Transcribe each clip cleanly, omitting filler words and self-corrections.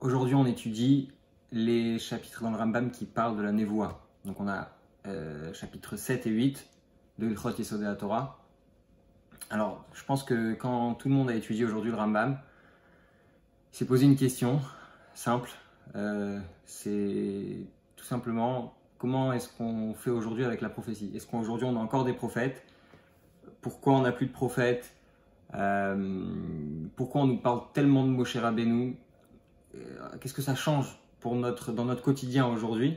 Aujourd'hui, on étudie les chapitres dans le Rambam qui parlent de la Névoa. Donc, on a chapitres 7 et 8 de Ilchot Yesod HaTorah. Alors, je pense que quand tout le monde a étudié aujourd'hui le Rambam, il s'est posé une question simple. C'est tout simplement comment est-ce qu'on fait aujourd'hui avec la prophétie? Est-ce qu'aujourd'hui on a encore des prophètes? Pourquoi on n'a plus de prophètes? Pourquoi on nous parle tellement de Moshe Rabbeinu? Qu'est-ce que ça change pour dans notre quotidien aujourd'hui?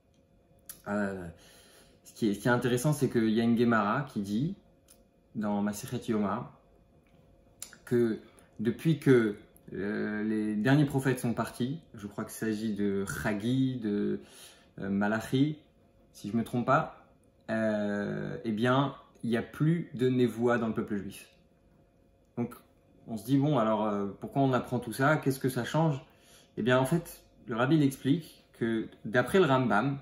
Ce qui est intéressant, c'est qu'il y a une Gemara qui dit, dans Masechet Yoma, que depuis que les derniers prophètes sont partis, je crois qu'il s'agit de Chagi, de Malachi, si je ne me trompe pas, eh bien, il n'y a plus de névoie dans le peuple juif. Donc, on se dit, bon, alors, pourquoi on apprend tout ça? Qu'est-ce que ça change? Eh bien, en fait, le Rabbi explique que, d'après le Rambam,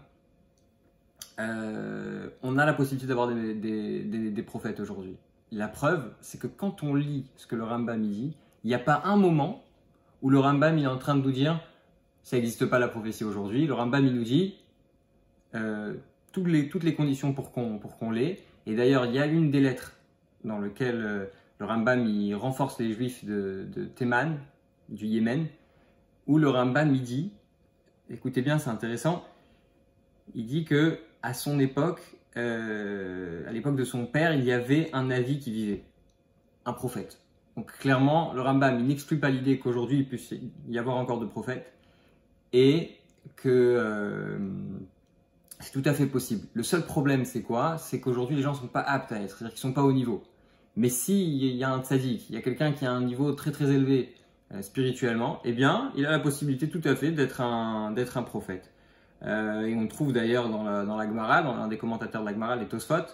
on a la possibilité d'avoir des prophètes aujourd'hui. La preuve, c'est que quand on lit ce que le Rambam dit, il n'y a pas un moment où le Rambam il est en train de nous dire ça n'existe pas la prophétie aujourd'hui. Le Rambam il nous dit toutes les conditions pour qu'on l'ait. Et d'ailleurs, il y a une des lettres dans lequel le Rambam il renforce les Juifs de Théman, du Yémen, où le Rambam il dit, écoutez bien, c'est intéressant, il dit que à son époque, à l'époque de son père, il y avait un Navi qui vivait, un prophète. Donc clairement, le Rambam il n'exclut pas l'idée qu'aujourd'hui il puisse y avoir encore de prophètes et que c'est tout à fait possible. Le seul problème c'est quoi? C'est qu'aujourd'hui les gens ne sont pas aptes à être, c'est-à-dire qu'ils ne sont pas au niveau. Mais s'il y a un tzaddik, il y a quelqu'un qui a un niveau très très élevé spirituellement, eh bien il a la possibilité tout à fait d'être un prophète. Et on trouve d'ailleurs dans la Gemara, dans l'un des commentateurs de la Gemara, les Tosfot,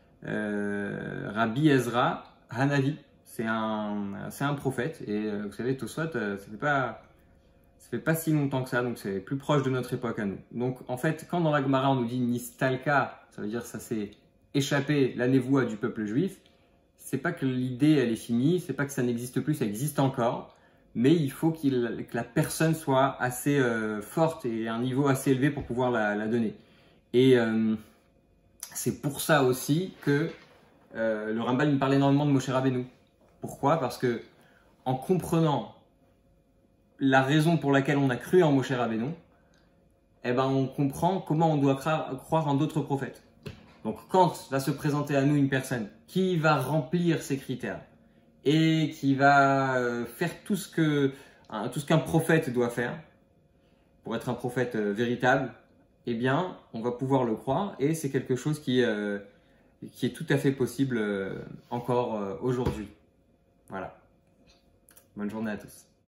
Rabbi Ezra Hanavi. C'est un prophète. Et vous savez, Tosfot, ça fait pas si longtemps que ça, donc c'est plus proche de notre époque à nous. Donc en fait, quand dans la Gemara on nous dit Nistalka, ça veut dire que ça s'est échappé, la névoie du peuple juif, c'est pas que l'idée elle est finie, c'est pas que ça n'existe plus, ça existe encore. Mais il faut que la personne soit assez forte et à un niveau assez élevé pour pouvoir la donner. Et c'est pour ça aussi que le Rambam il parle énormément de Moshe Rabbeinu. Pourquoi? Parce que en comprenant la raison pour laquelle on a cru en Moshe Rabbeinu, eh ben on comprend comment on doit croire en d'autres prophètes. Donc quand va se présenter à nous une personne qui va remplir ces critères, et qui va faire tout ce qu'un prophète doit faire pour être un prophète véritable, eh bien, on va pouvoir le croire et c'est quelque chose qui est tout à fait possible encore aujourd'hui. Voilà. Bonne journée à tous.